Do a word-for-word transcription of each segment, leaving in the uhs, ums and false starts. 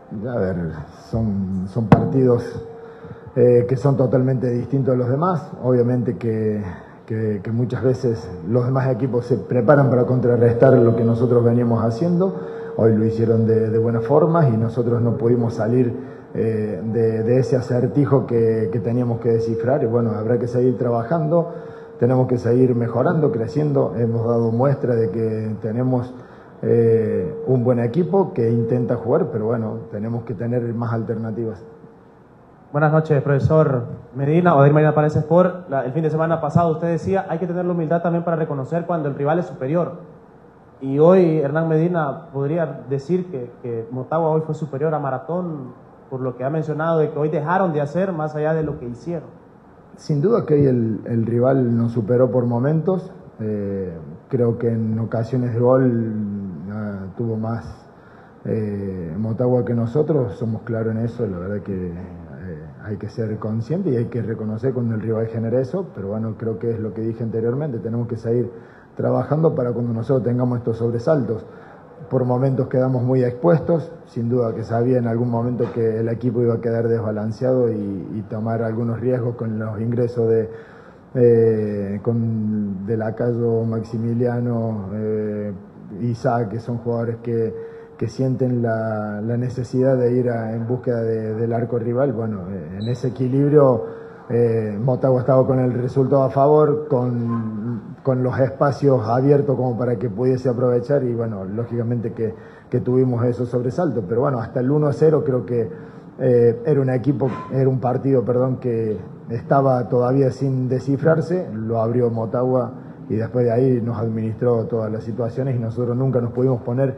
A ver, son, son partidos eh, que son totalmente distintos a los demás. Obviamente que, que, que muchas veces los demás equipos se preparan para contrarrestar lo que nosotros veníamos haciendo. Hoy lo hicieron de, de buena forma y nosotros no pudimos salir eh, de, de ese acertijo que, que teníamos que descifrar. Y bueno, habrá que seguir trabajando, tenemos que seguir mejorando, creciendo. Hemos dado muestra de que tenemos Eh, un buen equipo que intenta jugar, pero bueno, tenemos que tener más alternativas. Buenas noches, profesor Medina, Odair Medina para ese Sport. La, el fin de semana pasado usted decía, hay que tener la humildad también para reconocer cuando el rival es superior. Y hoy Hernán Medina podría decir que, que Motagua hoy fue superior a Maratón, por lo que ha mencionado de que hoy dejaron de hacer más allá de lo que hicieron. Sin duda que hoy el, el rival nos superó por momentos. Eh, creo que en ocasiones de gol uh, tuvo más eh, Motagua que nosotros, somos claros en eso. La verdad que eh, hay que ser consciente y hay que reconocer cuando el rival genera eso, pero bueno, creo que es lo que dije anteriormente, tenemos que seguir trabajando para cuando nosotros tengamos estos sobresaltos. Por momentos quedamos muy expuestos, sin duda que sabía en algún momento que el equipo iba a quedar desbalanceado y, y tomar algunos riesgos con los ingresos de Eh, con De la Calle, Maximiliano, eh, Isaac, que son jugadores que, que sienten la, la necesidad de ir a, en búsqueda de, del arco rival. Bueno, eh, en ese equilibrio eh, Motagua estaba con el resultado a favor, con, con los espacios abiertos como para que pudiese aprovechar y bueno, lógicamente que, que tuvimos esos sobresaltos, pero bueno, hasta el uno a cero creo que eh, era un equipo, era un partido, perdón, que estaba todavía sin descifrarse, lo abrió Motagua y después de ahí nos administró todas las situaciones y nosotros nunca nos pudimos poner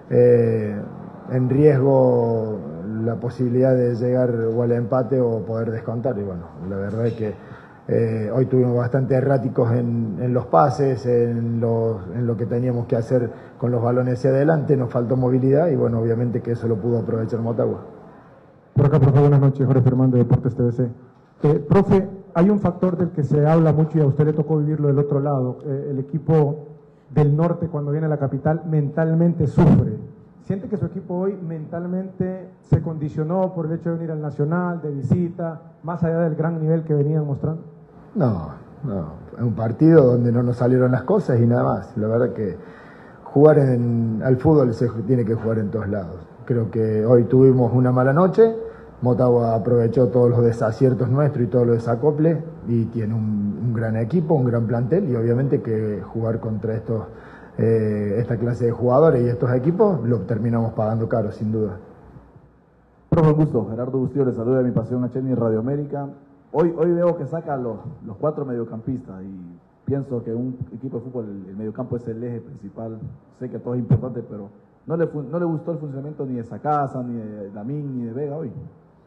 eh, en riesgo la posibilidad de llegar o al empate o poder descontar. Y bueno, la verdad es que eh, hoy tuvimos bastante erráticos en, en los pases, en, los, en lo que teníamos que hacer con los balones hacia adelante, nos faltó movilidad y bueno, obviamente que eso lo pudo aprovechar Motagua. Por acá, profe, buenas noches, Jorge Fermán de Deportes T V C. Eh, profe, hay un factor del que se habla mucho y a usted le tocó vivirlo del otro lado. Eh, el equipo del norte cuando viene a la capital mentalmente sufre. ¿Siente que su equipo hoy mentalmente se condicionó por el hecho de venir al Nacional, de visita, más allá del gran nivel que venían mostrando? No, no. Es un partido donde no nos salieron las cosas y nada más. La verdad que jugar en, al fútbol se tiene que jugar en todos lados. Creo que hoy tuvimos una mala noche. Motagua aprovechó todos los desaciertos nuestros y todos los desacoples y tiene un, un gran equipo, un gran plantel y obviamente que jugar contra estos, eh, esta clase de jugadores y estos equipos lo terminamos pagando caro, sin duda. Profe, un gusto. Gerardo Bustillo le saluda de Mi Pasión H N y Radio América. Hoy, hoy veo que saca los, los cuatro mediocampistas y pienso que un equipo de fútbol, el, el mediocampo es el eje principal. Sé que todo es importante, pero no le, no le gustó el funcionamiento ni de Sacasa, ni de Lamín, ni de Vega hoy.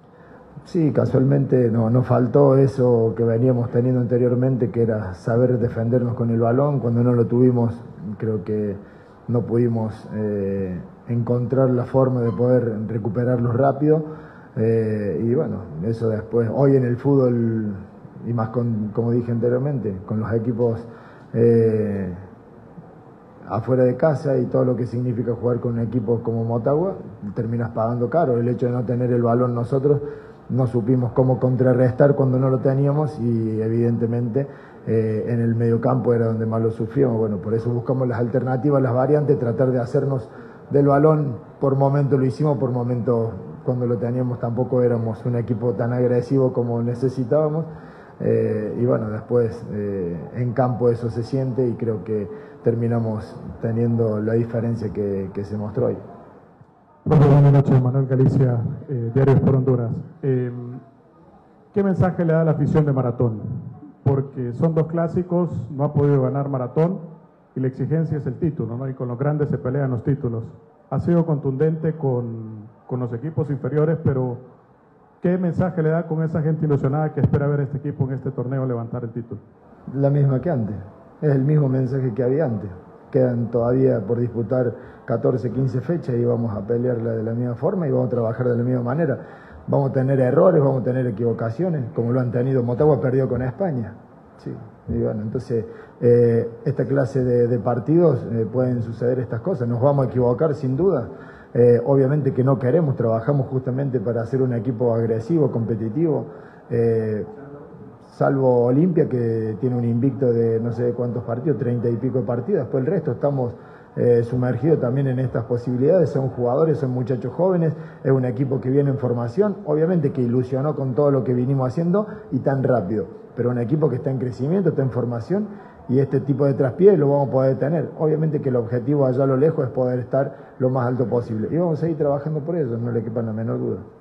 Sí, casualmente no, nos faltó eso que veníamos teniendo anteriormente, que era saber defendernos con el balón. Cuando no lo tuvimos, creo que no pudimos eh, encontrar la forma de poder recuperarlo rápido. Eh, y bueno, eso después, hoy en el fútbol, y más con, como dije anteriormente, con los equipos eh, afuera de casa y todo lo que significa jugar con un equipo como Motagua, terminas pagando caro. El hecho de no tener el balón nosotros, no supimos cómo contrarrestar cuando no lo teníamos y evidentemente eh, en el mediocampo era donde más lo sufrimos. Bueno, por eso buscamos las alternativas, las variantes, tratar de hacernos del balón. Por momento lo hicimos, por momento cuando lo teníamos tampoco éramos un equipo tan agresivo como necesitábamos. Eh, y bueno, después eh, en campo eso se siente y creo que terminamos teniendo la diferencia que, que se mostró hoy. Profe, buenas noches, Manuel Galicia, eh, Diario por Honduras. Eh, ¿Qué mensaje le da a la afición de Maratón? Porque son dos clásicos, no ha podido ganar Maratón y la exigencia es el título, ¿no? Y con los grandes se pelean los títulos. Ha sido contundente con, con los equipos inferiores, pero ¿qué mensaje le da con esa gente ilusionada que espera ver a este equipo en este torneo levantar el título? La misma que antes, es el mismo mensaje que había antes. Quedan todavía por disputar catorce, quince fechas y vamos a pelearla de la misma forma y vamos a trabajar de la misma manera. Vamos a tener errores, vamos a tener equivocaciones, como lo han tenido. Motagua perdió con España. Sí, y bueno, entonces eh, esta clase de, de partidos eh, pueden suceder estas cosas. Nos vamos a equivocar sin duda, Eh, obviamente que no queremos, trabajamos justamente para hacer un equipo agresivo, competitivo, eh, salvo Olimpia, que tiene un invicto de no sé cuántos partidos, treinta y pico de partidos. Después el resto estamos eh, sumergidos también en estas posibilidades. Son jugadores, son muchachos jóvenes, es un equipo que viene en formación, obviamente que ilusionó con todo lo que vinimos haciendo y tan rápido, pero un equipo que está en crecimiento, está en formación, y este tipo de traspiés lo vamos a poder tener. Obviamente que el objetivo allá a lo lejos es poder estar lo más alto posible, y vamos a seguir trabajando por eso, no le quepa la menor duda.